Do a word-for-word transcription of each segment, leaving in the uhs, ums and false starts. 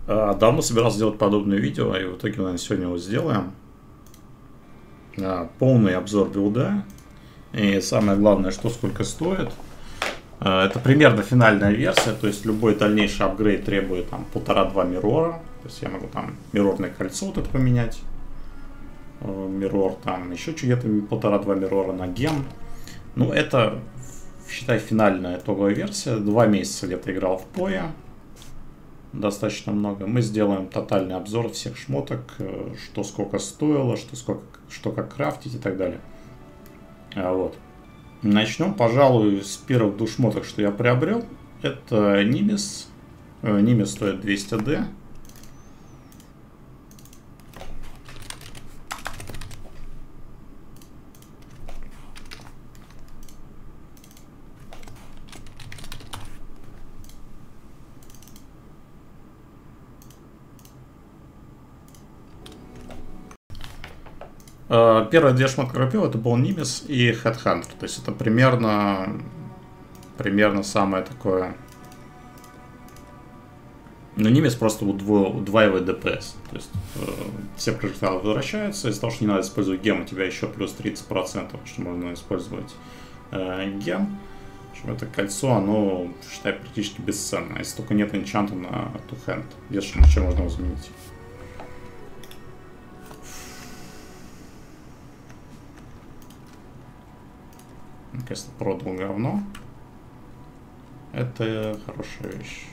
А, Давно собирался сделать подобное видео, и в итоге, наверное, сегодня его сделаем. А, Полный обзор билда. И самое главное, что сколько стоит. А, Это примерно финальная версия, то есть любой дальнейший апгрейд требует там полтора-два миррора. То есть я могу там миррорное кольцо вот это поменять. Миррор там еще где-то полтора-два миррора на ген. Ну, это, считай, финальная итоговая версия. Два месяца где-то играл в Поя. Достаточно много. Мы сделаем тотальный обзор всех шмоток, что сколько стоило, что, сколько, что как крафтить и так далее. А вот. Начнем, пожалуй, с первых двух шмоток, что я приобрел. Это Нимис. Нимис стоит двести дэ. Первые две шмотки купил, это был Нимис и Headhunter. То есть это примерно, примерно самое такое... Ну, Нимис просто удваивает ДПС. То есть э, все прожекталы возвращаются. Из-за того, что не надо использовать гем, у тебя еще плюс тридцать процентов, что можно использовать э, гем. В общем, это кольцо, оно, считай, практически бесценно. Если только нет энчанта на two-hand. Если ничего можно его заменить. Конечно, продал говно. Это хорошая вещь.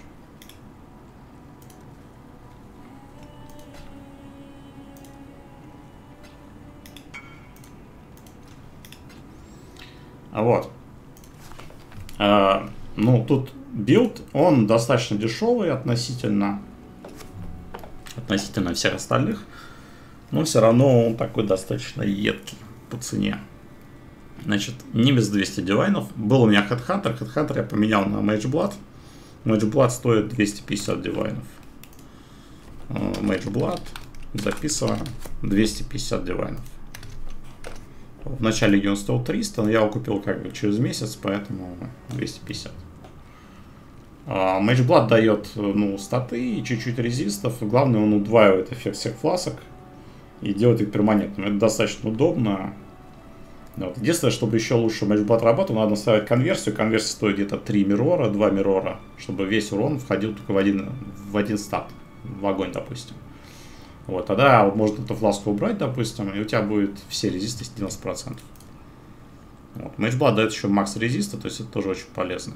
А вот. А, ну, тут билд, он достаточно дешевый относительно, относительно всех остальных. Но все равно он такой достаточно едкий по цене. Значит, Нимис двести дивайнов. Был у меня Headhunter. Headhunter я поменял на Mageblood. Mageblood стоит двести пятьдесят дивайнов. Mageblood. Записываем. двести пятьдесят дивайнов. В начале лиги он стоил триста, но я его купил как бы через месяц, поэтому двести пятьдесят. Mageblood дает, ну, статы и чуть-чуть резистов. Главное, он удваивает эффект всех фласок и делает их перманентными. Это достаточно удобно. Вот. Единственное, чтобы еще лучше Mageblood работал, надо ставить конверсию. Конверсия стоит где-то три миррора, два миррора, чтобы весь урон входил только в один, в один стат, в огонь, допустим. Вот, тогда можно эту фласку убрать, допустим, и у тебя будет все резисты с девяносто процентов. Вот. Mageblood дает еще макс резиста, то есть это тоже очень полезно.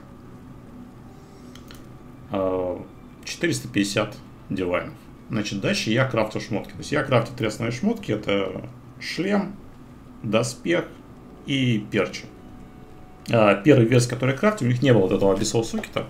четыреста пятьдесят дивайнов. Значит, дальше я крафтю шмотки. То есть я крафтю три основные шмотки. Это шлем, доспех и перчи. Первый версия, который крафтил, у них не было вот этого Abyssal Socket.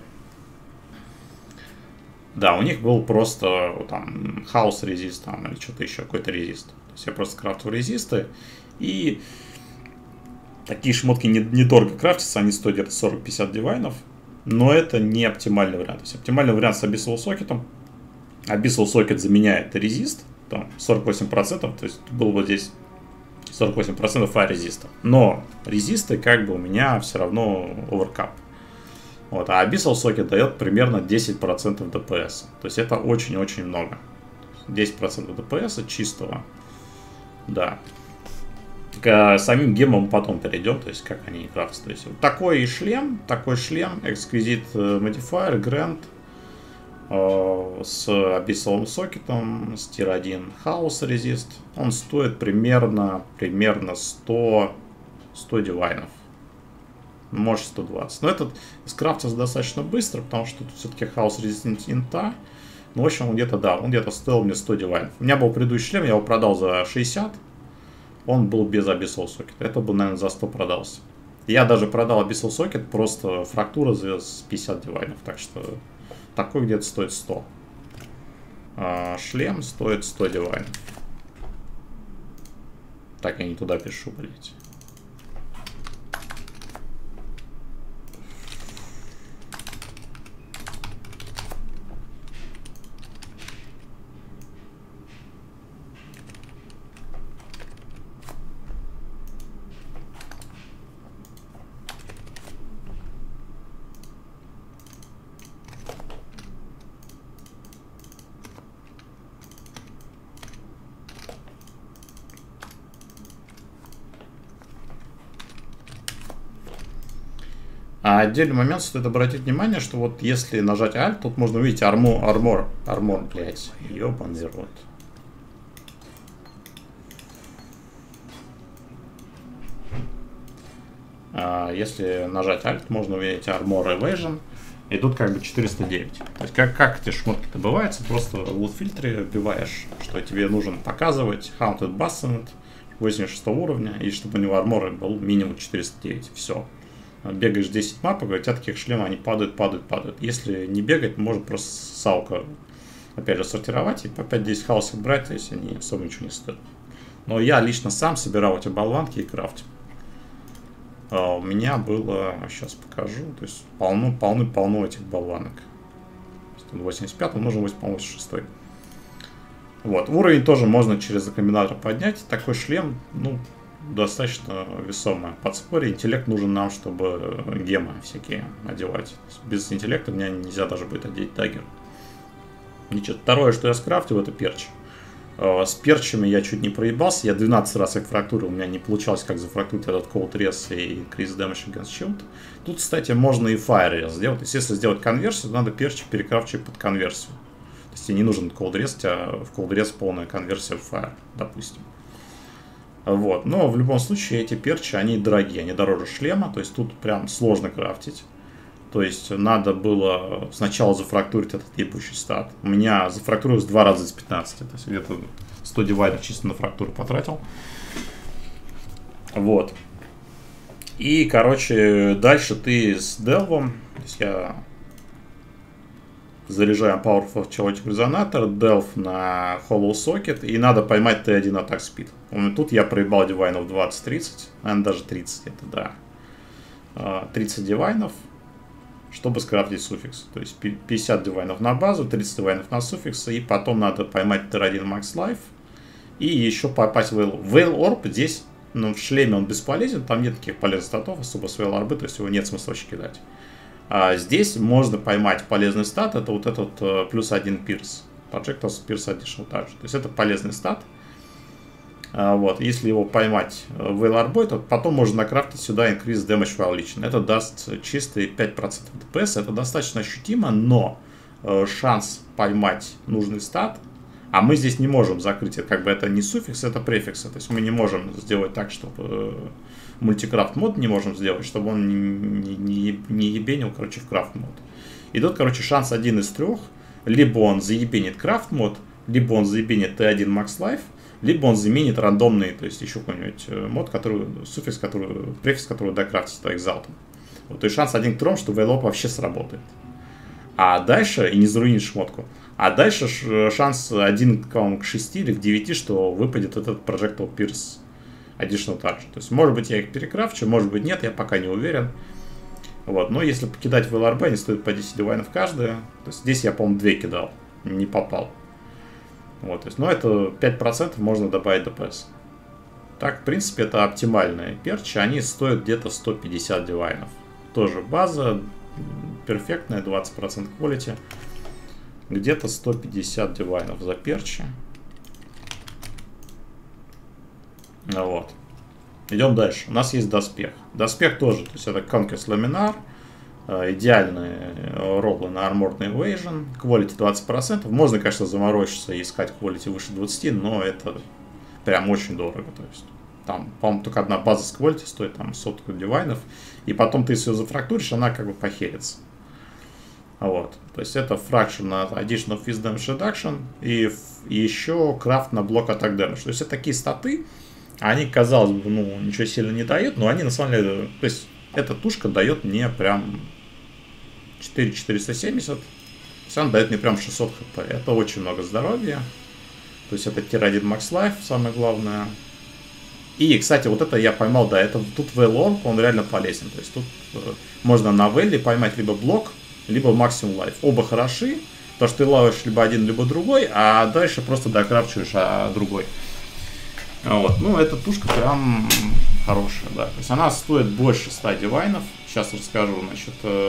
Да, у них был просто там хаос резист там, или что-то еще, какой-то резист. То есть я просто крафтил резисты. И такие шмотки недорого крафтятся, они стоят где-то сорок-пятьдесят дивайнов. Но это не оптимальный вариант. То есть оптимальный вариант с Abyssal Socket. Abyssal Socket заменяет резист, там сорок восемь процентов, то есть было бы здесь сорок восемь процентов а резиста. Но резисты как бы у меня все равно оверкап. Вот, а Abyssal Socket дает примерно десять процентов ДПС. То есть это очень-очень много. десять процентов ДПС чистого. Да. К самим гемам потом перейдем, то есть как они крафтятся. То есть вот такой шлем, такой шлем, Exquisite Modifier, Grand э, с Abyssal Socket, с тир один House Resist. Он стоит примерно, примерно сто, сто дивайнов. Может сто двадцать. Но этот скрафтится достаточно быстро, потому что тут все-таки House Resistant инта. Ну, в общем, он где-то, да, он где-то стоил мне сто дивайнов. У меня был предыдущий шлем, я его продал за шестьдесят. Он был без Abyssal Socket. Это бы, наверное, за сто продался. Я даже продал Abyssal Socket, просто фрактура за пятьдесят дивайнов. Так что такой где-то стоит сто. А шлем стоит сто дивайнов. Так, я не туда пишу, блять. А отдельный момент стоит обратить внимание, что вот если нажать Alt, тут можно увидеть армор, армор, армор, блядь, ёбаный рот. А если нажать Alt, можно увидеть Armor Evasion, и тут как бы четыреста девять. То есть как, как эти шмотки добываются, просто в loot фильтре вбиваешь, что тебе нужно показывать Haunted Basement восемьдесят шестого уровня, и чтобы у него армор был минимум четыреста девять. Все. Бегаешь десять мапок, у тебя таких шлемов, они падают, падают, падают. Если не бегать, можно просто салка опять же сортировать и по пять-десять хаусов брать, если они особо ничего не стоят. Но я лично сам собирал эти болванки и крафтил. Uh, у меня было, сейчас покажу, то есть полно, полны, полно этих болванок. восемьдесят пятый, нужен восемьдесят шесть. Вот, уровень тоже можно через комбинатор поднять. Такой шлем, ну, достаточно весомое подспорье. Интеллект нужен нам, чтобы гемы всякие одевать. Без интеллекта мне нельзя даже будет одеть даггер. Ничего. Второе, что я скрафтил, это перч. С перчами я чуть не проебался, я двенадцать раз их фрактурил, у меня не получалось как зафрактурить этот Cold Res и Increase Damage Against Shield. Тут, кстати, можно и Fire Res сделать, то есть если сделать конверсию, то надо перчи перекрафчивать под конверсию. То есть тебе не нужен Cold Res, у тебя в Cold Res полная конверсия в Fire, допустим. Вот, но в любом случае эти перчи, они дорогие, они дороже шлема, то есть тут прям сложно крафтить. То есть надо было сначала зафрактурить этот ебучий стат. У меня зафрактурилось два раза из пятнадцати. То есть где-то сто дивайдов чисто на фрактуру потратил. Вот. И, короче, дальше ты с делвом. То есть я заряжаю Powerful Chaotic Resonator, delve на Hollow Socket. И надо поймать тэ один Attack Speed. Тут я проебал дивайнов двадцать-тридцать. Наверное, даже тридцать это, да. тридцать дивайнов, чтобы скрафтить суффикс. То есть пятьдесят дивайнов на базу, тридцать дивайнов на суффикс, и потом надо поймать Тир один Max Life, и еще попасть в Veil. Veil Orb здесь, ну, в шлеме он бесполезен, там нет таких полезных статов, особо с Veil Orb, то есть его нет смысла вообще кидать. А здесь можно поймать полезный стат, это вот этот uh, плюс один Pierce, Projectiles Pierce Additional Touch, то есть это полезный стат. Uh, вот, если его поймать в Veil Orb, то потом можно накрафтить сюда Increase Damage While Leeching. Это даст чистые пять процентов ДПС, это достаточно ощутимо, но uh, шанс поймать нужный стат, а мы здесь не можем закрыть, как бы это не суффикс, это префиксы, то есть мы не можем сделать так, чтобы uh, мультикрафт мод не можем сделать, чтобы он не, не, не, не ебенил, короче, в крафт мод. И тут, короче, шанс один из трех, либо он заебенит крафт мод, либо он заебенит тэ один Max Life, либо он заменит рандомный, то есть еще какой-нибудь мод, который, суффикс, который, префикс, который докрафтить по экзалту. Вот, то есть шанс один к трем, что Veil Orb вообще сработает. А дальше, и не заруинит шмотку, а дальше шанс один к шести или к девяти, что выпадет этот Projectile Pierce Additional Touch. То есть, может быть, я их перекрафчу, может быть, нет, я пока не уверен. Вот, но если покидать Veil Orb, они стоят по десять дивайнов каждая. То есть, здесь я, по-моему, две кидал, не попал. Вот, то есть, ну, это пять процентов можно добавить ДПС. Так, в принципе, это оптимальные перчи. Они стоят где-то сто пятьдесят дивайнов. Тоже база перфектная, двадцать процентов quality. Где-то сто пятьдесят дивайнов за перчи. Вот. Идем дальше. У нас есть доспех. Доспех тоже, то есть это Conquest Laminar. Идеальные роллы на Armored Evasion, quality двадцать процентов. Можно, конечно, заморочиться и искать quality выше двадцати, но это прям очень дорого. То есть там, по-моему, только одна база с quality стоит там сотку дивайнов, и потом ты, если ее зафрактуришь, она как бы похерится. Вот. То есть это Fraction на Additional Fist Damage Reduction и, и еще крафт на блок Attack Damage. То есть это такие статы, они, казалось бы, ну, ничего сильно не дают, но они на самом деле, то есть эта тушка дает мне прям четыре тысячи четыреста семьдесят, она дает мне прям шестьсот хп, это очень много здоровья, то есть это Тир один Max Life, самое главное. И, кстати, вот это я поймал, да, это тут Veil Orb, он реально полезен, то есть тут э, можно на Veil поймать либо блок, либо Maximum Life, оба хороши, потому что ты ловишь либо один, либо другой, а дальше просто докрафчиваешь а, другой. Вот, ну, эта тушка прям хорошая, да. То есть она стоит больше ста дивайнов. Сейчас расскажу, значит,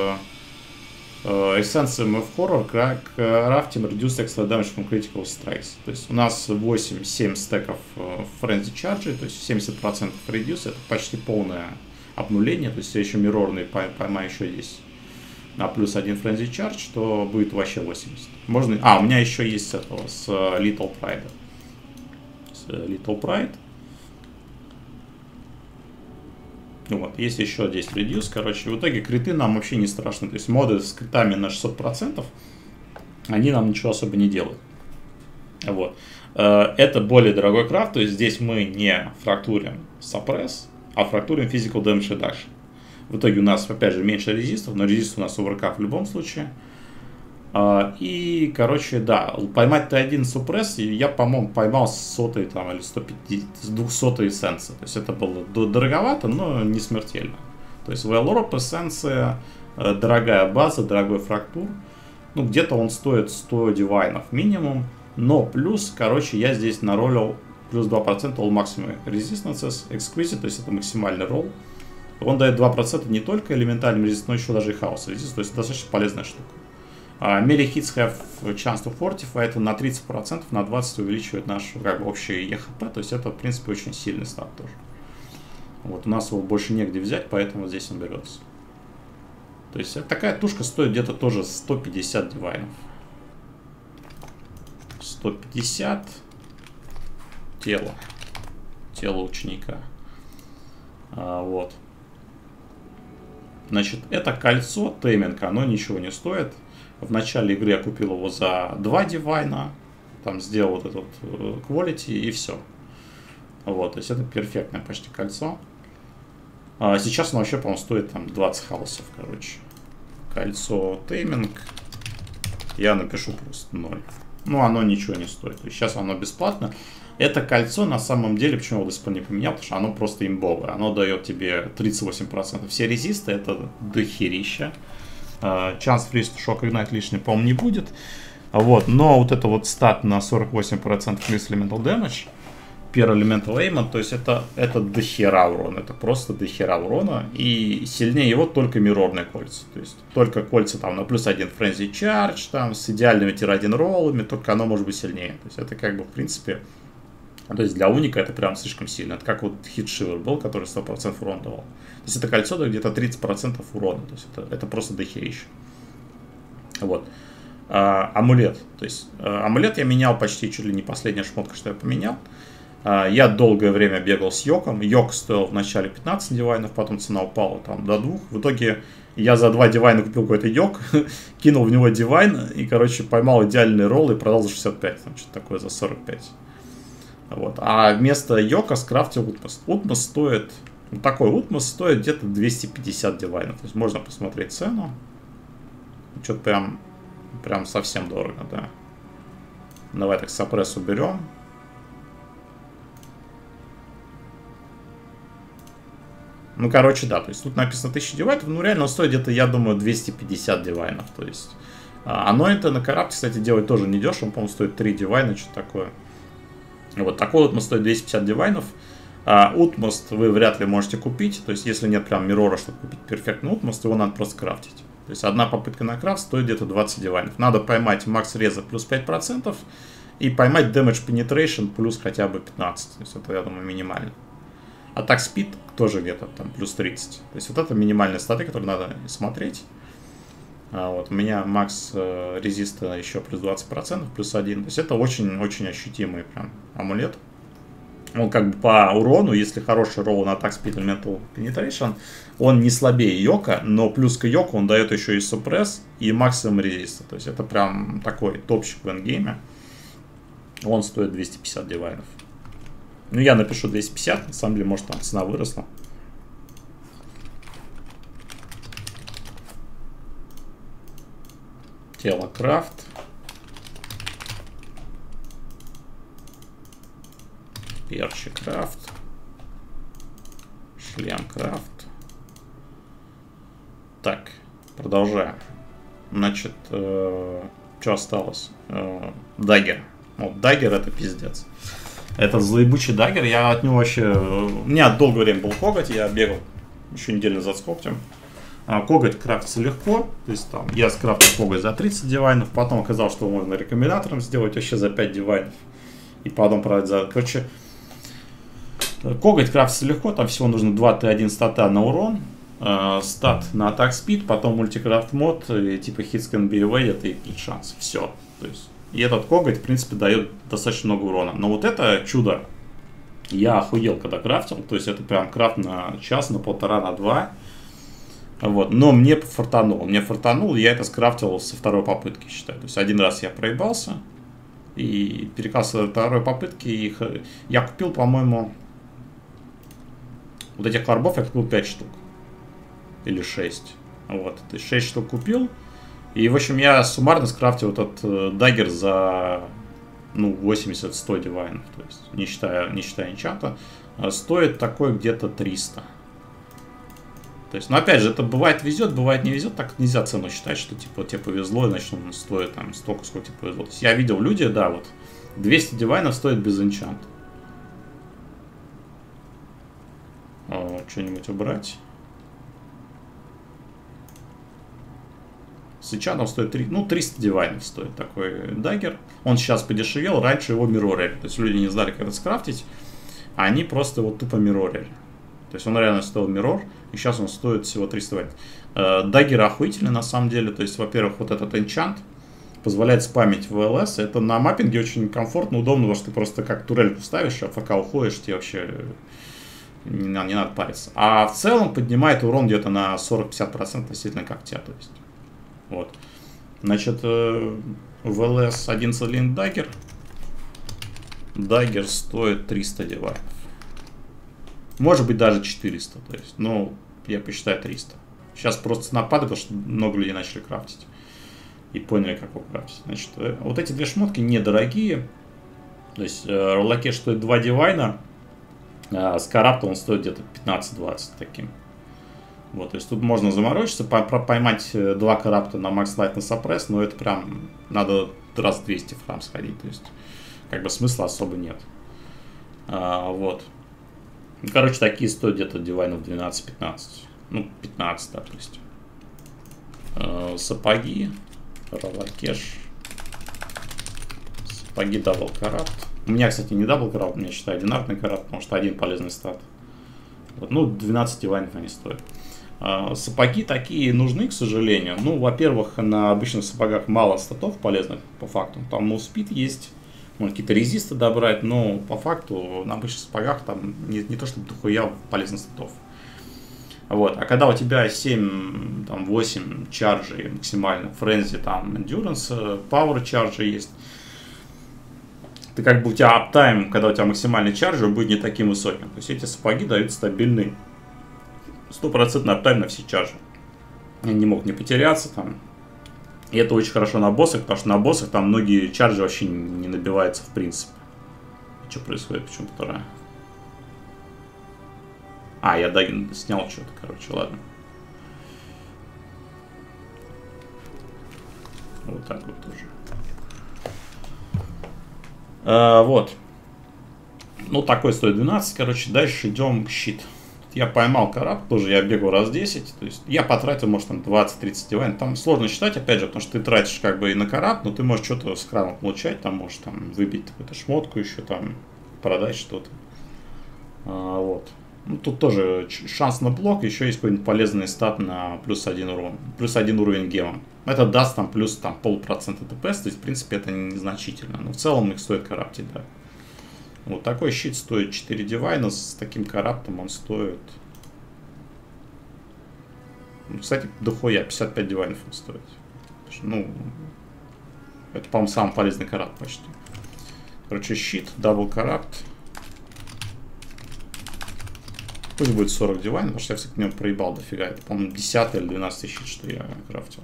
Essence эм эф Horror, Crafting Reduced Extra Damage from Critical Strikes. То есть у нас восемь-семь стеков Frenzy Charge, то есть семьдесят процентов Reduce, это почти полная обнуление, то есть я еще миррорный поймаю еще здесь на плюс один Frenzy Charge, то будет вообще восемьдесят. Можно... А, у меня еще есть с этого, с Little Pride. С Little Pride. Вот, есть еще здесь Reduce, короче, в итоге криты нам вообще не страшны, то есть моды с критами на шестьсот процентов, они нам ничего особо не делают. Вот. Это более дорогой крафт, то есть здесь мы не фрактурим Suppress, а фрактурим Physical Damage Reduction. В итоге у нас, опять же, меньше резистов, но резист у нас оверкап в любом случае. И, короче, да, поймать Т один супресс я, по-моему, поймал с сотой там, или сто пятьдесят, с двухсотой эссенции. То есть это было дороговато, но не смертельно. То есть Veilorb эссенция, дорогая база, дорогой фрактур. Ну, где-то он стоит сто дивайнов минимум. Но плюс, короче, я здесь наролил плюс два процента All Maximum Resistances Exquisite, то есть это максимальный ролл. Он дает два процента не только элементальным резист, но еще даже и хаос резист, то есть достаточно полезная штука. Melee hits have chance to fortify, это на тридцать процентов, на двадцать процентов увеличивает наш как бы, общий и эйч пи, то есть это, в принципе, очень сильный стат тоже. Вот, у нас его больше негде взять, поэтому здесь он берется. То есть такая тушка стоит где-то тоже сто пятьдесят дивайнов. сто пятьдесят тело. Тело ученика. А, вот. Значит, это кольцо тейминг, оно ничего не стоит. В начале игры я купил его за два дивайна, там сделал вот этот quality и все. Вот, то есть это перфектное почти кольцо. А сейчас оно вообще, по-моему, стоит там двадцать хаусов, короче. Кольцо тейминг. Я напишу просто ноль. Ну, оно ничего не стоит. То есть сейчас оно бесплатно. Это кольцо на самом деле, почему я до сих пор не поменял, потому что оно просто имбовое. Оно дает тебе тридцать восемь процентов. Все резисты это дохерища. Chance Freeze to Shock Ignite лишний, по-моему, не будет. Вот, но вот это вот стат на сорок восемь процентов плюс Elemental Damage, Per Elemental Aim, то есть это, это дохера урона, это просто дохера урона. И сильнее его только миррорные кольца. То есть только кольца там на плюс один Frenzy Charge, там с идеальными тир один роллами, только оно может быть сильнее. То есть это как бы в принципе, то есть для уника это прям слишком сильно. Это как вот Hit Shiver был, который сто процентов урон давал. То есть это кольцо дает где-то тридцать процентов урона. То есть это, это просто дохерища. Вот. А, амулет. То есть а, амулет я менял почти чуть ли не последняя шмотка, что я поменял. А, я долгое время бегал с Йоком. Йок стоил в начале пятнадцать дивайнов, потом цена упала там до двух. В итоге я за два дивайна купил какой-то Йок, кинул в него дивайн и, короче, поймал идеальный ролл и продал за шестьдесят пять. Там что-то такое за сорок пять. Вот. А вместо Йока скрафтил Утмост. Утмост стоит, вот такой Утмост стоит где-то двести пятьдесят дивайнов. То есть можно посмотреть цену. Что-то прям, прям совсем дорого, да. Давай так сапресс уберем. Ну, короче, да, то есть тут написано тысяча дивайнов, ну, реально он стоит где-то, я думаю, двести пятьдесят дивайнов. То есть, оно это на карапте, кстати, делать тоже не дешево, он, по-моему, стоит три дивайна, что-то такое. Вот такой Утмост стоит двести пятьдесят дивайнов. Утмост вы вряд ли можете купить. То есть, если нет прям миррора, чтобы купить перфектный Утмост, его надо просто крафтить. То есть, одна попытка на крафт стоит где-то двадцать дивайнов. Надо поймать макс реза плюс пять процентов и поймать damage penetration плюс хотя бы пятнадцать. То есть, это, я думаю, минимально. Атак спид тоже где-то там плюс тридцать. То есть, вот это минимальные статы, которые надо смотреть. А вот у меня макс э, резиста еще плюс двадцать процентов, плюс один. То есть это очень-очень ощутимый прям амулет. Он как бы по урону, если хороший ролл на Attack Speed Elemental Penetration, он не слабее Йока, но плюс к Йоку он дает еще и супресс, и максимум резиста. То есть это прям такой топчик в эндгейме. Он стоит двести пятьдесят дивайнов. Ну я напишу двести пятьдесят, на самом деле может там цена выросла. Тело крафт. Перчи крафт. Шлем крафт. Так, продолжаем. Значит, э, что осталось? Э, даггер. Вот, даггер это пиздец. Это злоебучий даггер. Я от него вообще... У меня долгое время был коготь, я бегал еще неделю за когтем. Коготь крафтится легко, то есть там я скрафтил коготь за тридцать дивайнов, потом оказалось, что можно рекомбинатором сделать вообще за пять дивайнов, и потом продать за... Короче, Коготь крафтится легко, там всего нужно два тэ один стата на урон, э, стат на атак спид, потом мультикрафт мод, и типа hits can be evaded и крит шанс. Все. То есть, и этот коготь, в принципе, дает достаточно много урона. Но вот это чудо, я охуел, когда крафтил. То есть это прям крафт на час, на полтора, на два. Вот. Но мне фартануло. Мне фартануло, я это скрафтил со второй попытки, считаю. То есть один раз я проебался. И перекался со второй попытки. Их... Я купил, по-моему... Вот этих карбов я купил пять штук. Или шесть. Вот. То есть шесть штук купил. И, в общем, я суммарно скрафтил этот э, даггер за ну, восемьдесят-сто дивайнов. То есть, не считая, не считая энчанта. Стоит такой где-то триста. То есть, ну, опять же, это бывает везет, бывает не везет. Так нельзя цену считать, что, типа, тебе повезло, значит, он стоит там столько, сколько тебе повезло. То есть, я видел люди, да, вот, двести дивайнов стоит без энчанта. Что-нибудь убрать. С энчантом стоит три, ну, триста дивайнов стоит такой даггер. Он сейчас подешевел, раньше его миррорили. То есть, люди не знали, как это скрафтить, а они просто его тупо миррорили. То есть он реально стоил миррор, и сейчас он стоит всего триста вайт. Э, даггеры охуительны на самом деле. То есть, во-первых, вот этот энчант позволяет спамить вэ эл эс. Это на маппинге очень комфортно, удобно, потому что ты просто как турельку ставишь, а ФК уходишь, тебе вообще не, не надо париться. А в целом поднимает урон где-то на сорок-пятьдесят процентов относительно когтя. То есть. Вот. Значит, э, вэ эл эс одиннадцать лин даггер. Даггер стоит триста дивайнов. Может быть даже четыреста, то есть, ну, я посчитаю триста. Сейчас просто цена падает, потому что много людей начали крафтить. И поняли, как его крафтить. Значит, вот эти две шмотки недорогие. То есть, роллакеш стоит два дивайна, а с карапта он стоит где-то пятнадцать-двадцать таким. Вот, то есть, тут можно заморочиться, поймать два карапта на макс лайт на сапресс, но это прям надо раз двести в храм сходить. То есть, как бы смысла особо нет. А, вот. Короче, такие стоят где-то дивайнов двенадцать-пятнадцать. Ну, пятнадцать, да, то есть. Э, сапоги. Роллакеш. Сапоги дабл карапт. У меня, кстати, не дабл карапт, у меня, считаю, одинарный карапт, потому что один полезный стат. Вот, ну, двенадцать дивайнов они стоят. Э, сапоги такие нужны, к сожалению. Ну, во-первых, на обычных сапогах мало статов полезных, по факту. Там, ну, спид есть. Можно какие-то резисты добрать, но по факту на обычных сапогах там не, не то чтобы дохуя полезных статов. Вот. А когда у тебя семь, там, восемь чарджей максимально, френзи, там, endurance, power чарджи есть, ты как бы у тебя аптайм, когда у тебя максимальный чарджер, будет не таким высоким. То есть эти сапоги дают стабильный стопроцентный аптайм на все чарджи. Они не могут не потеряться там. И это очень хорошо на боссах, потому что на боссах там многие чарджи вообще не набиваются в принципе. Что происходит? Почему вторая? А, я Дагин снял что-то, короче, ладно. Вот так вот тоже. А, вот. Ну, такой стоит двенадцать, короче. Дальше идем к щит. Я поймал карап, тоже я бегал раз десять, то есть я потратил, может, там двадцать-тридцать дивайн. Там сложно считать, опять же, потому что ты тратишь как бы и на карап, но ты можешь что-то с храма получать, там можешь там выбить какую-то шмотку еще, там продать что-то. А, вот. Ну, тут тоже шанс на блок, еще есть какой-нибудь полезный стат на плюс один урон, плюс один уровень гема. Это даст там плюс там полпроцента ДПС, то есть, в принципе, это незначительно, но в целом их стоит караптить, да. Вот такой щит стоит четыре дивайна, с таким караптом он стоит... Ну, кстати, дохуя, пятьдесят пять дивайнов он стоит. Ну, это, по-моему, самый полезный карапт почти. Короче, щит, дабл карапт. Пусть будет сорок дивайнов, потому что я всегда в нем проебал дофига. Это, по-моему, десятый или двенадцатый щит, что я крафтил.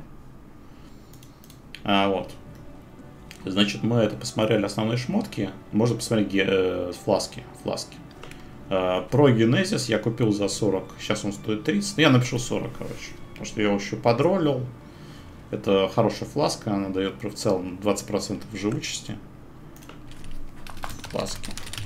А, вот. Значит, мы это посмотрели основные шмотки. Можно посмотреть э, фласки. фласки. Э, про Генезис я купил за сорок. Сейчас он стоит тридцать. Я напишу сорок, короче. Потому что я его еще подролил. Это хорошая фласка. Она дает в целом двадцать процентов живучести. Фласки.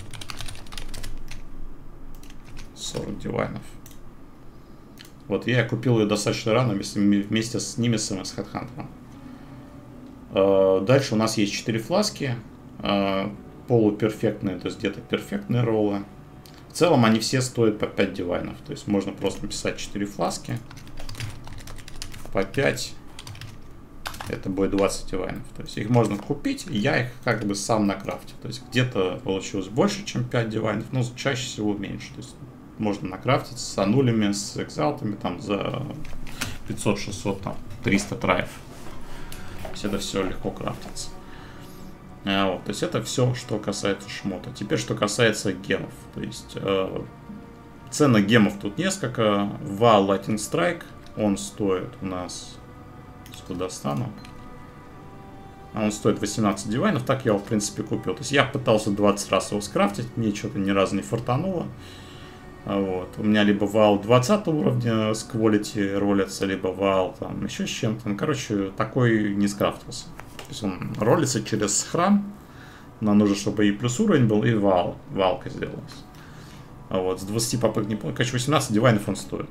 сорок дивайнов. Вот я купил ее достаточно рано вместе, вместе с Нимесом и с Хэдхантером. Дальше у нас есть четыре фласки, полуперфектные, то есть где-то перфектные роллы. В целом они все стоят по пять дивайнов. То есть можно просто написать четыре фласки по пять. Это будет двадцать дивайнов. То есть их можно купить, и я их как бы сам накрафтил. То есть где-то получилось больше, чем пять дивайнов, но чаще всего меньше. То есть можно накрафтить с анулями, с экзалтами там за пятьсот, шестьсот, там, триста траев. То есть это все легко крафтится. А, вот, то есть это все, что касается шмота. Теперь, что касается гемов. То есть э, цены гемов тут несколько. Вал Lightning Strike, он стоит у нас... Куда достану? А он стоит восемнадцать дивайнов. Так я его, в принципе, купил. То есть я пытался двадцать раз его скрафтить. Мне что-то ни разу не фартануло. Вот. У меня либо вал двадцатого уровня с quality ролится, либо вал там еще с чем-то. Ну, короче, такой не скрафтился. То есть он ролится через храм. Нам нужно, чтобы и плюс уровень был, и вал. Валка сделалась. А вот с двадцати попыток не помню. Короче, восемнадцать дивайнов он стоит.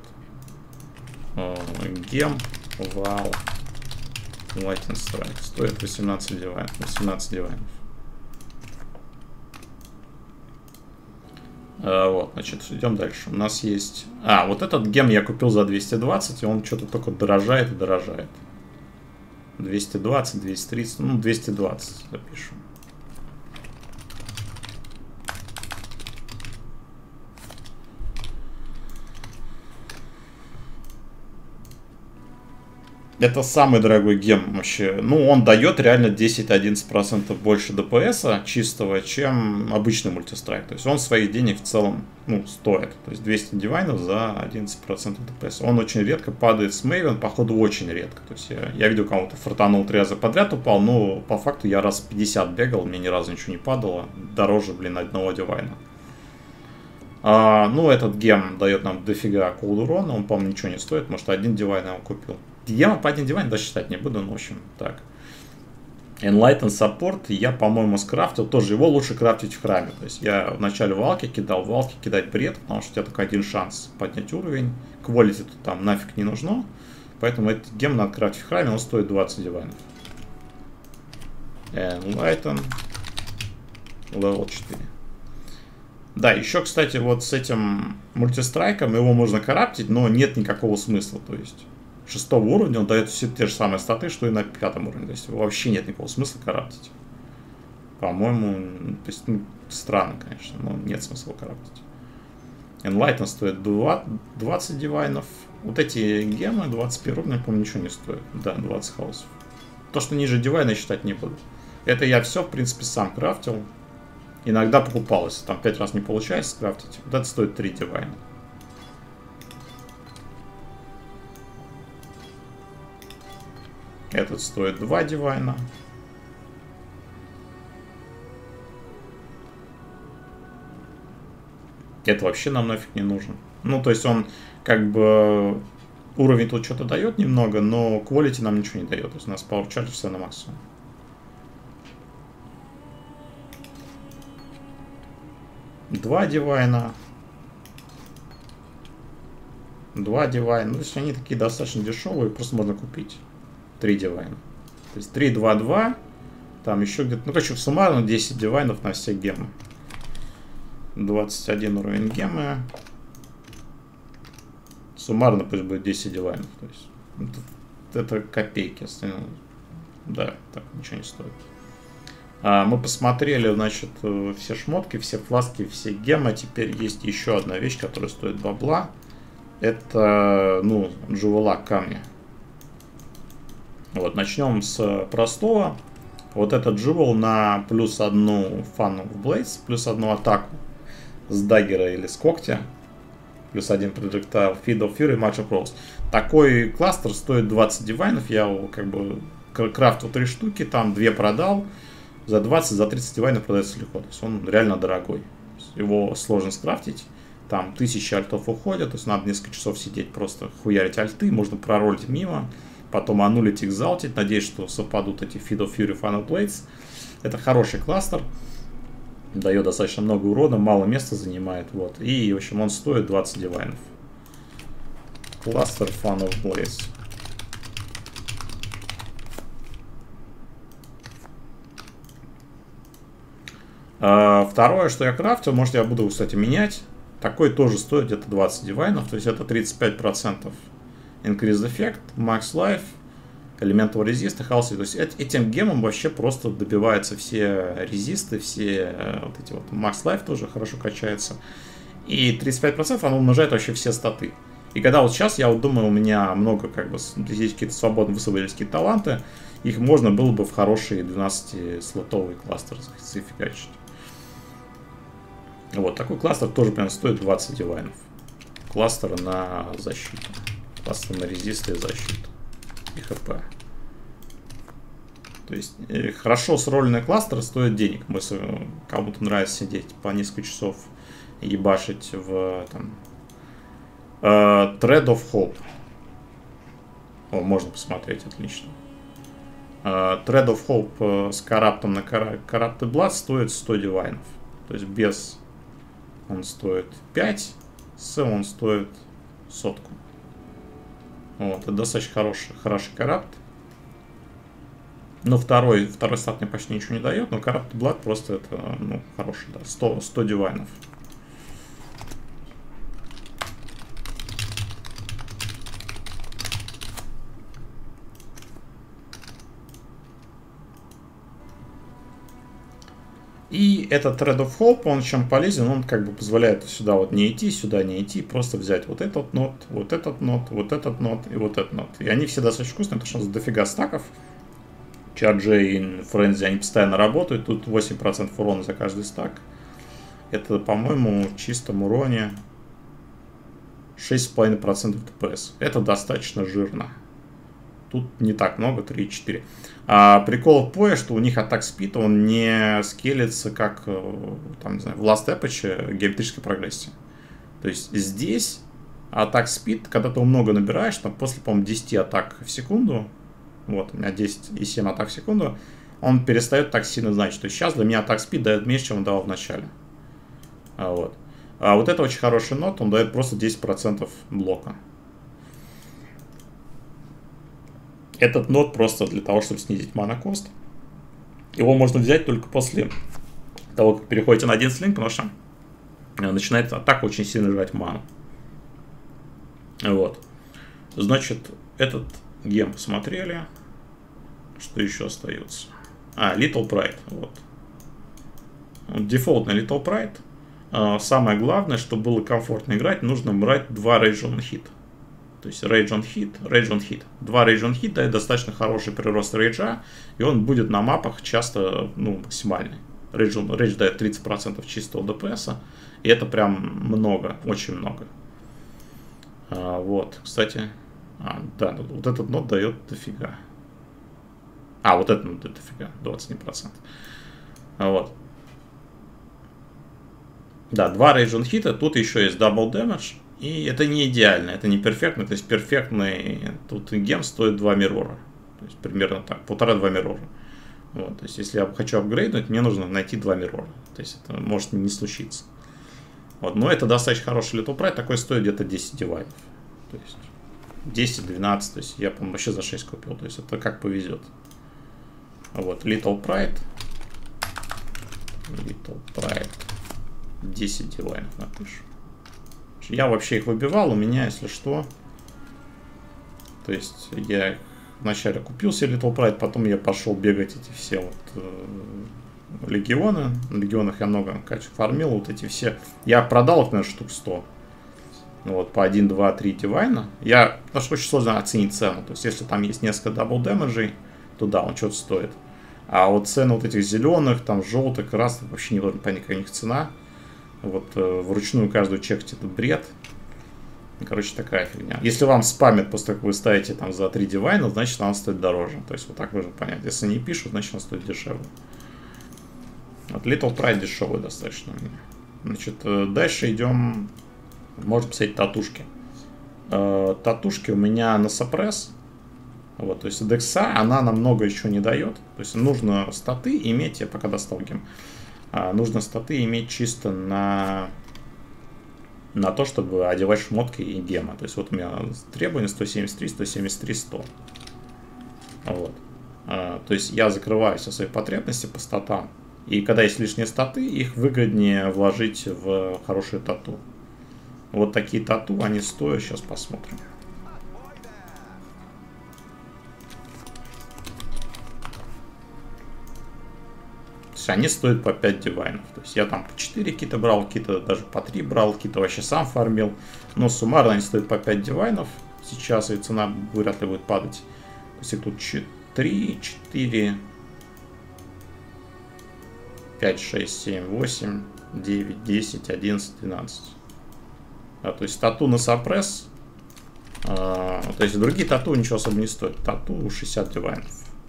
Гем, вал. Lightning Strike стоит восемнадцать дивайнов. восемнадцать дивайнов. А, вот, значит, идем дальше. У нас есть... А, вот этот гем я купил за двести двадцать, и он что-то только дорожает и дорожает. двести двадцать, двести тридцать, ну, двести двадцать запишем. Это самый дорогой гем вообще. Ну, он дает реально десять-одиннадцать процентов больше ДПСа чистого, чем обычный мультистрайк. То есть он своих денег в целом, ну, стоит. То есть двести дивайнов за одиннадцать процентов ДПСа. Он очень редко падает с Мейвен, походу очень редко. То есть я, я видел, кому-то фартанул три раза подряд упал, но по факту я раз пятьдесят бегал, мне ни разу ничего не падало. Дороже, блин, одного дивайна. А, ну, этот гем дает нам дофига колд урона, он, по-моему, ничего не стоит, может, один дивайн я его купил. Гема по один дивайн даже считать не буду, но, в общем, так. Enlighten Support я, по-моему, скрафтил, тоже его лучше крафтить в храме. То есть я в начале валки кидал, в валке кидать бред, потому что у тебя только один шанс поднять уровень. Quality тут там нафиг не нужно, поэтому этот гем надо крафтить в храме, он стоит двадцать дивайнов. Enlighten левел четыре. Да, еще, кстати, вот с этим мультистрайком его можно крафтить, но нет никакого смысла, то есть... шестого уровня он дает все те же самые статы, что и на пятом уровне. То есть вообще нет никакого смысла крафтить. По-моему, то есть, ну, странно, конечно, но нет смысла крафтить. Enlighten стоит двадцать дивайнов. Вот эти гемы двадцать первого уровня, по-моему, ничего не стоят. Да, двадцать хаусов. То, что ниже дивайна, считать не буду. Это я все, в принципе, сам крафтил. Иногда покупалось. Там пять раз не получается скрафтить. Вот это стоит три дивайна. Этот стоит два дивайна. Это вообще нам нафиг не нужно. Ну, то есть он как бы... Уровень тут что-то дает немного, но quality нам ничего не дает. То есть у нас power charge все на максимум. Два дивайна. Два дивайна. Ну, то есть они такие достаточно дешевые, просто можно купить. Три дивайна. То есть три, два, два. Там еще где-то... Ну, короче, суммарно десять дивайнов на все гемы. двадцать один уровень гемы. Суммарно пусть будет десять дивайнов. То есть это, это копейки. Остальное. Да, так ничего не стоит. А, мы посмотрели, значит, все шмотки, все фласки, все гемы. Теперь есть еще одна вещь, которая стоит бабла. Это, ну, джувела камня. Вот, начнем с простого. Вот этот джувел на плюс одну Fan of Blades, плюс одну атаку с даггера или с когтя, плюс один projectile, Feed of Fury, March of Rose. Такой кластер стоит двадцать дивайнов. Я его как бы крафтил три штуки, там две продал. За двадцать, за тридцать дивайнов продается легко. То есть он реально дорогой. Его сложно скрафтить. Там тысячи альтов уходят, то есть надо несколько часов сидеть, просто хуярить альты, можно проролить мимо. Потом анулить, экзалтить. Надеюсь, что совпадут эти Feed of Fury, Fan of Blades. Это хороший кластер. Дает достаточно много урона, мало места занимает. Вот. И, в общем, он стоит двадцать дивайнов. Кластер Fan of Blades. А, второе, что я крафтил, может, я буду, кстати, менять. такой тоже стоит где-то двадцать дивайнов, то есть это тридцать пять процентов increase эффект, max life, elemental resist и house. То есть этим гемом вообще просто добиваются все резисты, все вот эти вот max life тоже хорошо качается. И тридцать пять процентов оно умножает вообще все статы. И когда вот сейчас, я вот думаю, у меня много, как бы, здесь какие-то свободно высвободились какие-то таланты, их можно было бы в хороший двенадцатислотовый кластер зафигачить. Вот, такой кластер тоже прям стоит двадцать дивайнов. Кластер на защиту. Кластер на резисты и защиту. И хп. То есть, э, хорошо срольные кластеры стоят денег. Если кому-то нравится сидеть по несколько часов и ебашить в там, Uh, Thread of Hope. О, можно посмотреть, отлично. Uh, Thread of Hope uh, с караптом на Corrupted Blood стоит сто дивайнов. То есть без он стоит пять, с он стоит сотку. Вот, это достаточно хороший, хороший карапт. Но второй, второй старт мне почти ничего не дает, но Corrupted Blood просто это, ну, хороший, да, сто, сто дивайнов. И этот Thread of Hope, он чем полезен, он как бы позволяет сюда вот не идти, сюда не идти, просто взять вот этот нот, вот этот нот, вот этот нот и вот этот нот. И они все достаточно вкусные, потому что у нас дофига стаков. Charge и Frenzy, они постоянно работают, тут восемь процентов урона за каждый стак. Это, по-моему, в чистом уроне шесть целых пять десятых процента ДПС. Это достаточно жирно. Тут не так много, три-четыре. А прикол в пое, что у них атак спид, он не скелится, как там, не знаю, в Last Epoch геометрической прогрессии. То есть здесь атак спид, когда ты много набираешь, там после, по-моему, десяти атак в секунду, вот, у меня десять и семь атак в секунду, он перестает так сильно значить. То есть сейчас для меня атак спид дает меньше, чем он давал в начале. А вот. А вот это очень хороший нот, он дает просто десять процентов блока. Этот нот просто для того, чтобы снизить мана-кост. Его можно взять только после того, как переходите на один слинг, потому что начинает атака очень сильно жрать ману. Вот. Значит, этот гем посмотрели. Что еще остается? А, Little Pride. Вот. Дефолтный Little Pride. Самое главное, чтобы было комфортно играть, нужно брать два Rage on Hit. То есть Rage on Hit, Rage on Hit. Два Rage on Hit дает достаточно хороший прирост рейджа, и он будет на мапах часто, ну, максимальный. Rage, on, Rage дает тридцать процентов чистого ДПС, и это прям много, очень много. А, вот, кстати, а, да, вот этот нот дает дофига. А, вот этот нот дает дофига, двадцать один процент. А, вот. Да, два Rage on Hit, тут еще есть Double Damage. И это не идеально, это не перфектный, то есть перфектный тут гем стоит два миррора. То есть примерно так, полтора-два миррора. Вот, то есть если я хочу апгрейднуть, мне нужно найти два миррора. То есть это может не случиться. Вот, но это достаточно хороший Little Pride, такой стоит где-то десять дивайнов. То есть десять-двенадцать, то есть я, по-моему, вообще за шесть купил. То есть это как повезет. Вот, Little Pride. Little Pride. десять дивайнов напишу. Я вообще их выбивал, у меня, если что. То есть я вначале купил себе Little Pride, потом я пошел бегать эти все вот э, легионы. На легионах я много, конечно, фармил, вот эти все. Я продал их, наверное, штук сто. Вот, по один, два, три дивайна. Я, потому что очень сложно оценить цену. То есть если там есть несколько дабл дэмэджей, то да, он что-то стоит. А вот цены вот этих зеленых, там желтых, красных, вообще не должен понять, какая у них цена. Вот э, вручную каждую чекать этот бред. Короче, такая фигня. Если вам спамят после того, как вы ставите там за три дивайна, значит она стоит дороже. То есть вот так можно понять. Если не пишут, значит она стоит дешевле. Вот Little Pride дешевый достаточно у меня. Значит, э, дальше идем. Можно посмотреть татушки. Э, татушки у меня на сопресс. Вот, то есть декса, она нам много еще не дает. То есть нужно статы иметь, я пока достал гем. Нужно статы иметь чисто на, на то, чтобы одевать шмотки и гема. То есть вот у меня требования сто семьдесят три, сто семьдесят три, сто. Вот. То есть я закрываю все свои потребности по статам. И когда есть лишние статы, их выгоднее вложить в хорошие тату. Вот такие тату, они стоят, сейчас посмотрим. То есть они стоят по пять дивайнов. То есть я там по четыре кита брал, кита даже по три брал, кита вообще сам фармил. Но суммарно они стоят по пять дивайнов сейчас, и цена вряд ли будет падать. То есть их тут три, четыре, пять, шесть, семь, восемь, девять, десять, одиннадцать, двенадцать. Да, то есть тату на сапресс. А, то есть другие тату ничего особо не стоят. Тату шестьдесят дивайнов.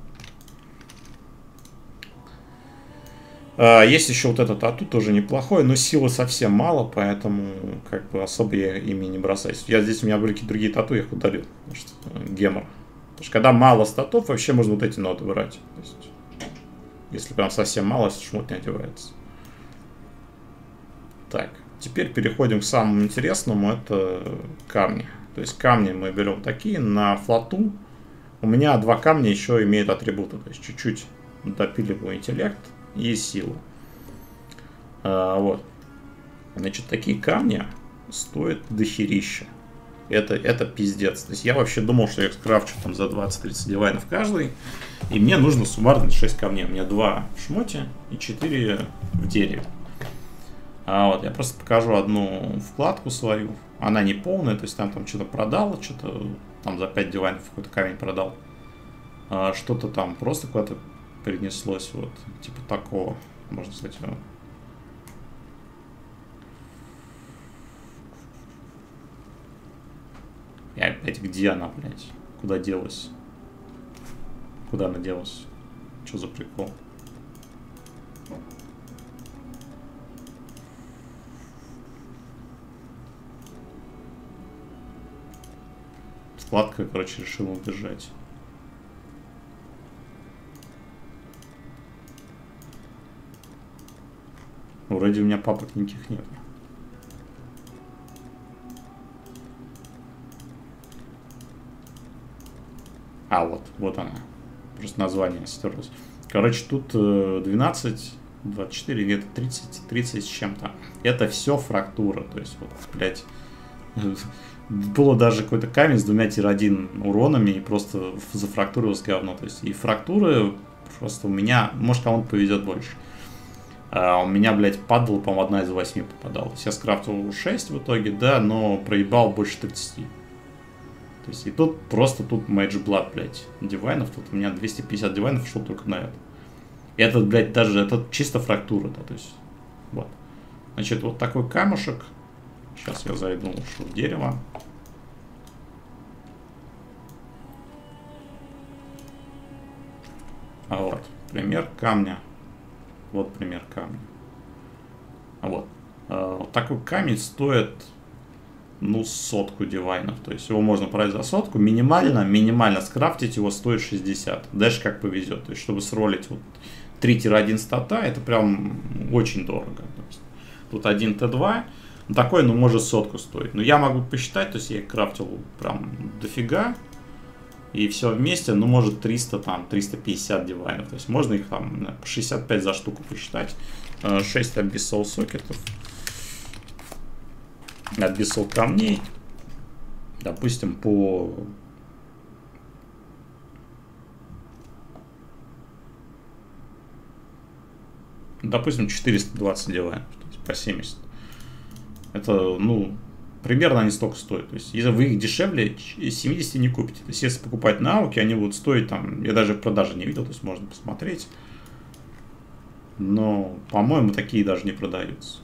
А, есть еще вот этот тату, тоже неплохой, но силы совсем мало, поэтому как бы особо я ими не бросаюсь. Я здесь, у меня были какие-то другие тату, я их удалил. Потому что гемор. Потому что когда мало статов, вообще можно вот эти ноты брать. То есть, если прям совсем мало, шмот не одевается. Так, теперь переходим к самому интересному, это камни. То есть камни мы берем такие, на флоту. У меня два камня еще имеют атрибуты, то есть чуть-чуть допиливаю интеллект и силу. А, вот. Значит, такие камни стоят дохерища. Это, это пиздец. То есть я вообще думал, что я скрафчу там за двадцать-тридцать дивайнов каждый. И мне нужно суммарно шесть камней. У меня два в шмоте и четыре в дереве. А вот я просто покажу одну вкладку свою. Она не полная, то есть там, там что-то продал, что-то там за пять дивайнов какой-то камень продал. А что-то там просто куда-то перенеслось, вот, типа такого. Можно сказать. И опять, где она, блядь? Куда делась? Куда она делась? Что за прикол? Вкладка, короче, решила убежать. Вроде у меня папок никаких нет. А, вот, вот она. Просто название стерлось. Короче, тут двенадцать, двадцать четыре, где-то тридцать, тридцать с чем-то. Это все фрактура. То есть, вот, блядь. Было даже какой-то камень с двумя тир один уронами и просто зафрактурилось говно. То есть, и фрактуры просто у меня, может, кому-то повезет больше. А у меня, блядь, падала, по-моему, одна из восьми попадалась. Я скрафтил шесть в итоге, да, но проебал больше тридцати. То есть, и тут просто тут Mage Blood, блядь, дивайнов. Тут у меня двести пятьдесят дивайнов шло только на это. И этот, блядь, даже, это чисто фрактура, да, то есть, вот. Значит, вот такой камушек. Сейчас я зайду в дерево. А вот, пример камня. Вот пример камня. А вот. А, вот такой камень стоит, ну, сотку дивайнов. То есть его можно продать за сотку. Минимально, минимально скрафтить его стоит шестьдесят. Дальше как повезет. То есть, чтобы сролить вот три-один стата, это прям очень дорого. То есть, тут один тэ два. Такой, ну, может сотку стоить. Но я могу посчитать, то есть я их крафтил прям дофига. И все вместе, ну, может триста, там, триста пятьдесят дивайнов. То есть можно их там по шестьдесят пять за штуку посчитать. шесть Abyssal сокетов. Abyssal камней. Допустим, по... Допустим, четыреста двадцать дивайнов. То есть по семьдесят. Это, ну... Примерно они столько стоят. То есть, если вы их дешевле семидесяти не купите. То есть, если покупать на ауке, они будут стоить там. Я даже продажи не видел, то есть можно посмотреть. Но, по-моему, такие даже не продаются.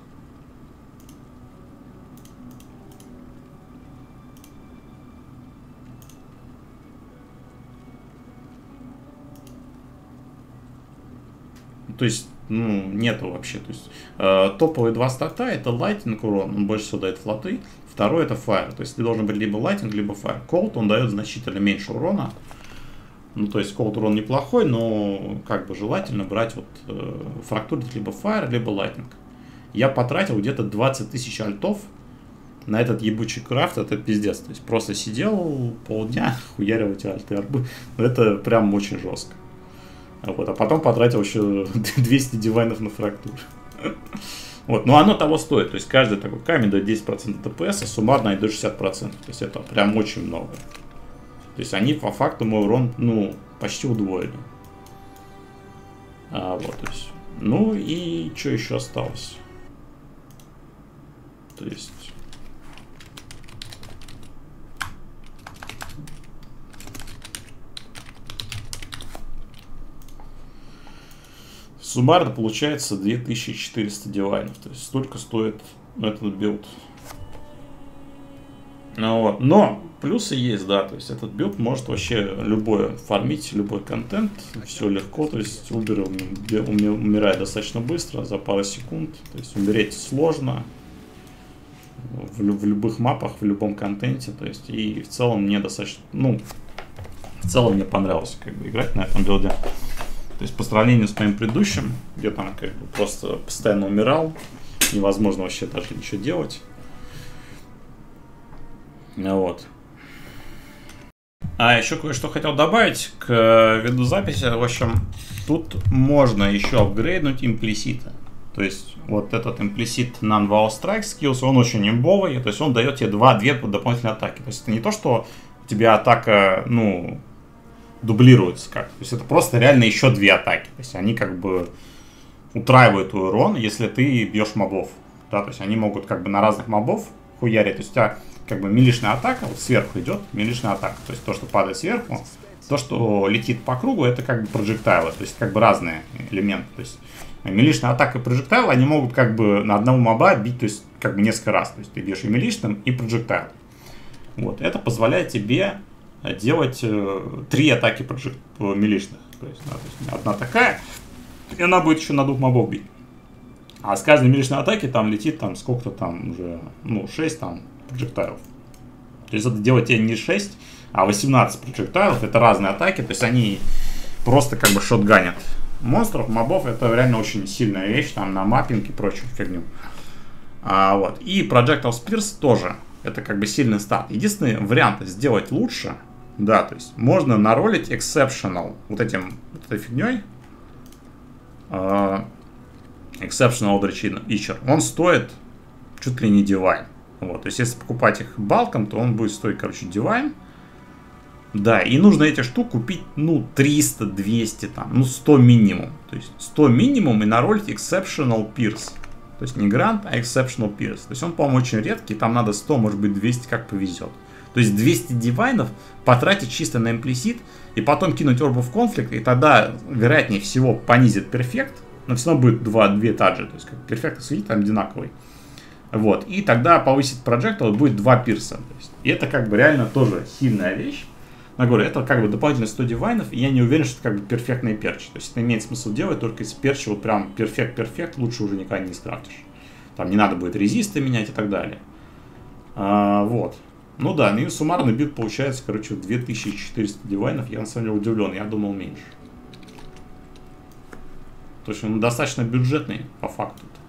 То есть, ну, нету вообще. То есть, э, топовые два стата это Lightning урон, он больше всего дает флоты. Второй это Fire. То есть, ты должен быть либо Lightning, либо Fire. Cold он дает значительно меньше урона. Ну, то есть, Cold урон неплохой, но как бы желательно брать вот э, фрактурить либо Fire, либо Lightning. Я потратил где-то двадцать тысяч альтов на этот ебучий крафт, это пиздец. То есть, просто сидел полдня, хуярил эти альты арбы. Это прям очень жестко. Вот, а потом потратил еще двести дивайнов на фрактуру. Вот, но оно того стоит. То есть каждый такой камень дает десять процентов ДПС, а суммарно и до шестьдесят процентов. То есть это прям очень много. То есть они по факту мой урон, ну, почти удвоили. А, вот, то есть. Ну и что еще осталось? То есть. Суммарно получается две тысячи четыреста дивайнов. То есть столько стоит этот билд. Ну, вот. Но плюсы есть, да. То есть этот билд может вообще любое фармить, любой контент. Все легко. То есть Uber умирает достаточно быстро, за пару секунд. То есть умереть сложно. В, в любых мапах, в любом контенте. То есть и в целом мне достаточно... Ну, в целом мне понравилось как бы играть на этом билде. То есть по сравнению с моим предыдущим, где там как бы просто постоянно умирал, невозможно вообще даже ничего делать. Вот. А еще кое-что хотел добавить к видеозаписи. В общем, тут можно еще апгрейднуть имплиситы. То есть вот этот имплисит Non-Wow Strike Skills, он очень имбовый. То есть он дает тебе два-две дополнительные атаки. То есть это не то, что у тебя атака, ну... дублируется как. То есть это просто реально еще две атаки. То есть они как бы утраивают твой урон, если ты бьешь мобов. Да, то есть они могут как бы на разных мобов хуярить. То есть у тебя как бы милишная атака, вот сверху идет милишная атака. То есть то, что падает сверху, то, что летит по кругу, это как бы проджектайлы. То есть как бы разные элементы. То есть милишная атака и проджектайл, они могут как бы на одного моба бить, то есть как бы несколько раз. То есть ты бьешь и милишным, и проджектайл. Вот. Это позволяет тебе делать э, три атаки проджект, милишных. То есть, да, то есть одна такая, и она будет еще на двух мобов бить. А с каждой милишной атаки там летит там сколько-то там уже, ну, шесть там проджектайлов. То есть это делать тебе не шесть, а восемнадцать проджектайлов. Это разные атаки, то есть они просто как бы шотганят монстров, мобов. Это реально очень сильная вещь там на маппинг и прочую фигню. А, вот. И Projectile Spears тоже. Это как бы сильный старт. Единственный вариант сделать лучше, да, то есть можно наролить Exceptional вот этим, вот этой фигней. Uh, Exceptional Eldritch Itcher. Он стоит чуть ли не Divine. Вот, то есть если покупать их балком, то он будет стоить, короче, Divine. Да, и нужно эти штук купить, ну, триста, двести, там, ну, сто минимум. То есть сто минимум и наролить Exceptional Pierce. То есть не грант, а Exceptional Pierce. То есть он, по-моему, очень редкий. Там надо сто, может быть, двести, как повезет. То есть двести дивайнов потратить чисто на имплисит и потом кинуть Orb of Conflict, и тогда, вероятнее всего, понизит перфект. Но все равно будет два, две таджи. То есть как перфект и светит там одинаковый. Вот. И тогда повысит Projectile, будет два пирса. То есть, и это как бы реально тоже сильная вещь. Я говорю, это как бы дополнительно сто дивайнов, и я не уверен, что это как бы перфектные перчи. То есть это имеет смысл делать, только если перчи вот прям перфект-перфект, лучше уже никогда не скрафтишь. Там не надо будет резисты менять и так далее. А, вот. Ну да, ну и суммарный билд получается, короче, две тысячи четыреста дивайнов. Я на самом деле удивлен, я думал меньше. То есть он достаточно бюджетный по факту.